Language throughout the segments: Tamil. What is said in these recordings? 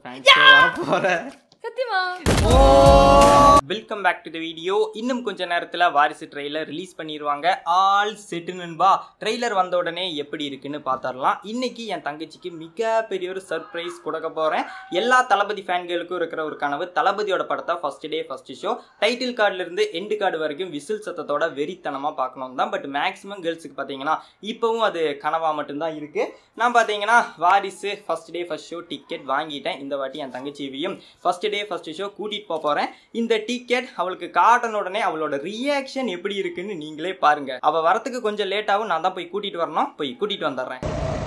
ஃபேன்ஸ் வரப்போற சத்தியமா welcome back to the video. இன்னும் கொஞ்ச நேரத்தில் வாரிசு ட்ரெய்லர் ரிலீஸ் பண்ணிடுவாங்க. ஆல் செட்டு நண்பா. ட்ரெய்லர் வந்த உடனே எப்படி இருக்குன்னு பார்த்துடலாம். இன்னைக்கு என் தங்கச்சிக்கு மிகப்பெரிய ஒரு சர்ப்ரைஸ் கொடுக்க போகிறேன். எல்லா தளபதி ஃபேன்களுக்கும் இருக்கிற ஒரு கனவு, தளபதியோட படத்தை first day first show title கார்டுலேருந்து எண்டு கார்டு வரைக்கும் விசில் சத்தத்தோட வெறித்தனமாக பார்க்கணும் தான். பட் மேக்ஸிமம் கேர்ள்ஸுக்கு பார்த்தீங்கன்னா இப்போவும் அது கனவாக மட்டும்தான் இருக்குது. நான் பார்த்தீங்கன்னா Varisu first day first show ticket வாங்கிட்டேன். இந்த வாட்டி என் தங்கச்சியையும் ஃபர்ஸ்ட் டே ஃபர்ஸ்ட் ஷோ கூட்டிகிட்டு போகிறேன். இந்த டிக்கெட் அவளுக்கு காட்டின உடனே அவளோட ரியாக்ஷன் எப்படி இருக்குன்னு நீங்களே பாருங்க. அவ வரத்துக்கு கொஞ்சம் லேட் ஆகும். நான் தான் போய் கூட்டிட்டு வரணும். போய் கூட்டிட்டு வந்துடுறேன்.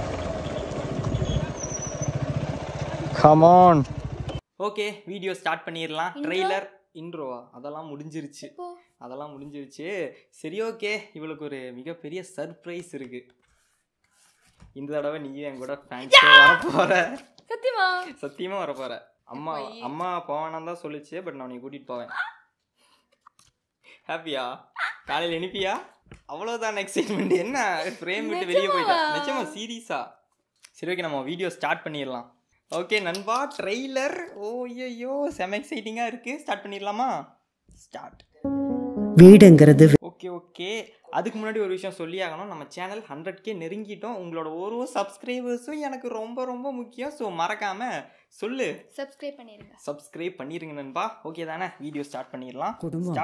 Come on. Okay, video start பண்ணிடலாம். ட்ரெய்லர் இன்ட்ரோவா அதெல்லாம் முடிஞ்சிருச்சு. சரி, ஓகே. இவளுக்கு ஒரு மிகப்பெரிய சர்ப்ரைஸ் இருக்கு. இந்த தடவை நீயும் என் கூட ஃபேன்ஸ் வரப்போற. சத்தியமா வரப்போற. அம்மா போவானான்னு தான் சொல்லிச்சு. பட் நான் உன்னை கூட்டிட்டு போவேன். ஹாப்பியா? காலையில் அனுப்பியா? அவ்வளோதான் எக்ஸைட்மெண்ட். என்ன ஃப்ரேம் விட்டு வெளியே போயிட்டா? நிச்சயமா சீரியஸா? சரி, ஓகே, நம்ம வீடியோ ஸ்டார்ட் பண்ணிடலாம். ஓகே நண்பா, ட்ரெய்லர் ஓய்யோ செம எக்ஸைட்டிங்காக இருக்குது. ஸ்டார்ட் பண்ணிடலாமா? ஸ்டார்ட். வீடுங்கிறது ஓகே. அதுக்கு முன்னாடி ஒரு விஷயம் சொல்லி ஆகணும். நம்ம சேனல் 100K நெருங்கிட்டோம். உங்களோட ஒரு சப்ஸ்கிரைபர்ஸும் எனக்கு ரொம்ப ரொம்ப முக்கியம். ஸோ மறக்காமல் சொல்லு, சப்ஸ்கிரைப் பண்ணிருங்க நண்பா. ஓகே தானே? வீடியோ ஸ்டார்ட் பண்ணிடலாம்.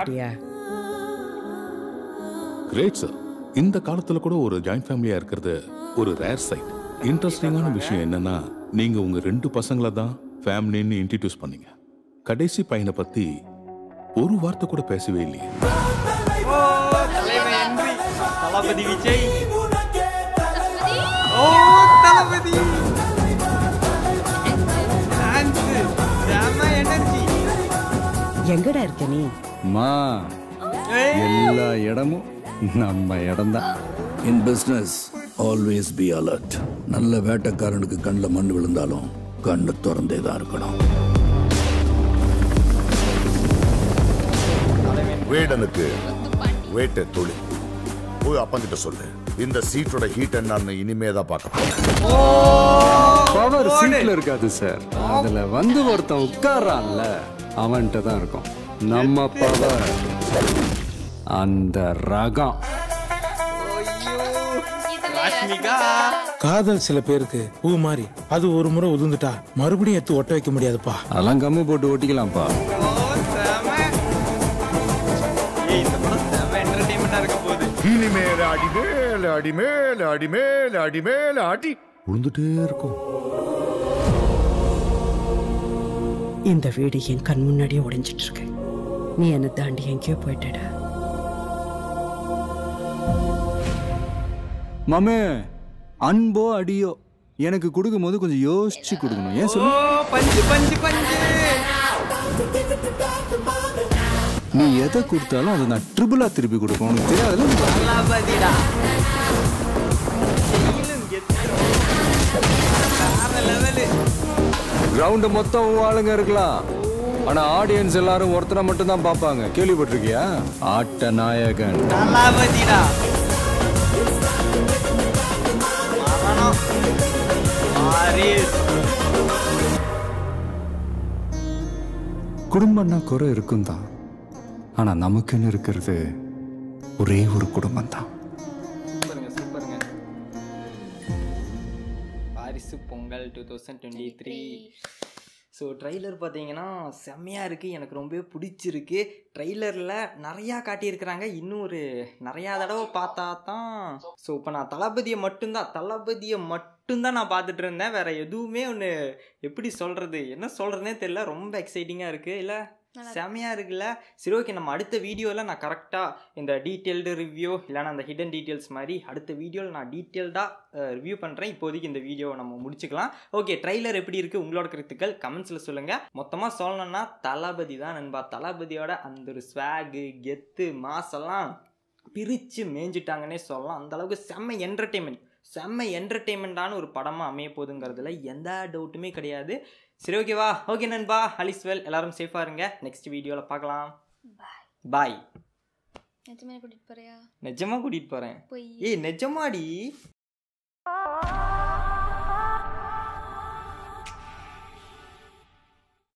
Great sir. இந்த காலத்துல கூட ஒரு ஜாயிண்ட் ஃபேமிலியா இருக்கிறது ஒரு ரேர் சைட். இன்ட்ரெஸ்டிங்கான விஷயம் என்னன்னா, நீங்க உங்க 2 பசங்களை தான் ஃபேமிலின்னு இன்ட்ரோடியூஸ் பண்ணீங்க. கடைசி பையனை பத்தி ஒரு வார்த்தை கூட பேசவே இல்லையே. தளபதி விஜய். தளபதி எங்கடா இருக்க நீ? எல்லா இடமும் நம்ம இடம்தான். In business always be alert. நல்ல வேட்டைக்காரனுக்கு கண்ணில் மண் விழுந்தாலும் கண்ணு திறந்தே தான் இருக்கணும். வேடனுக்கு வேட்டை தொழில். போய் அப்பங்கிட்ட சொல்லு, இந்த சீட்டோட ஹீட் என்னன்னு இனிமே தான் பார்க்க பவர் சீட்ல இருக்காது சார். அதுல வந்து ஒருத்தன் உட்கார்றான்ல, அவன்கிட்ட தான் இருக்கும் நம்ம பவர். அந்த ரகம். காதல் சில பேருக்கு பூ மாதிரி, அது ஒரு முறை உதிர்ந்துட்டா மறுபடியும் எடுத்து ஒட்ட வைக்க முடியாதுப்பா. அதெல்லாம் கம்மி போட்டு ஒட்டிக்கலாம்ப்பா. இனிமேல அடிமேல அடிமேல அடிமேல அடிமேல அடி உழுந்துட்டே இருக்கும். இந்த வீடு என் கண் முன்னாடியே உடைஞ்சிட்டு இருக்கு. நீ என்ன தாண்டி எங்கேயோ போயிட்டடா. மாமே, அன்போ அடியோ எனக்கு கொடுக்கும் போது கொஞ்சம் யோசிச்சு கொடுக்கணும். ஏன் சொல்லு? நீ எதை கொடுத்தாலும் அதை நான் ட்ரிபிளா திருப்பி கொடுப்பேன். உனக்கு தெரியாதுல்ல? கிரவுண்ட் மொத்தம் ஆளுங்க இருக்கலாம், ஆனா ஆடியன்ஸ் எல்லாரும் ஒருத்தரை மட்டும் தான் பார்ப்பாங்க. கேள்விப்பட்டிருக்கியா? ஆட்ட நாயகன். குடும்பம்னா குறை இருக்கும் தான், ஆனா நமக்குன்னு இருக்கிறது ஒரே ஒரு குடும்பம் தான். சூப்பருங்க. வாரிசு பொங்கல் 2023. ஸோ ட்ரெய்லர் பார்த்தீங்கன்னா செம்மையாக இருக்குது. எனக்கு ரொம்பவே பிடிச்சிருக்கு. ட்ரெய்லரில் நிறையா காட்டியிருக்கிறாங்க. இன்னும் ஒரு நிறையா தடவை பார்த்தா தான். ஸோ இப்போ நான் தளபதியை மட்டும்தான் நான் பார்த்துட்டு இருந்தேன். வேறு எதுவுமே ஒன்று எப்படி சொல்கிறது, என்ன சொல்கிறதுனே தெரியல. ரொம்ப எக்ஸைட்டிங்காக இருக்குது. இல்லை செம்மையாக இருக்குல்ல? சரி, ஓகே. நம்ம அடுத்த வீடியோவில் நான் கரெக்டாக இந்த டீட்டெயில்டு ரிவ்யூ இல்லைனா அந்த ஹிடன் டீட்டெயில்ஸ் மாதிரி அடுத்த வீடியோவில் நான் டீட்டெயில்டாக ரிவ்யூ பண்ணுறேன். இப்போதைக்கு இந்த வீடியோவை நம்ம முடிச்சுக்கலாம். ஓகே, ட்ரெய்லர் எப்படி இருக்குது உங்களோட கருத்துக்கள் கமெண்ட்ஸில் சொல்லுங்கள். மொத்தமாக சொல்லணும்னா தளபதி தான் நண்பா. தளபதியோட அந்த ஒரு ஸ்வாகு, கெத்து, மாசெல்லாம் பிரித்து மேய்ஞ்சிட்டாங்கன்னே சொல்லலாம். அந்தளவுக்கு செம்ம என்டர்டெயின்மெண்ட்டான ஒரு படமாக அமைய போகுதுங்கிறதுல எந்த டவுட்டுமே கிடையாது. சரி, ஓகேவா? ஓகே நண்பா, அலிஸ்வெல். எல்லாரும் சேஃபாக இருங்க. நெக்ஸ்ட் வீடியோவில் பார்க்கலாம். பாய். நிஜமாக கூட்டிகிட்டு போகிறேன். நிஜமாடி.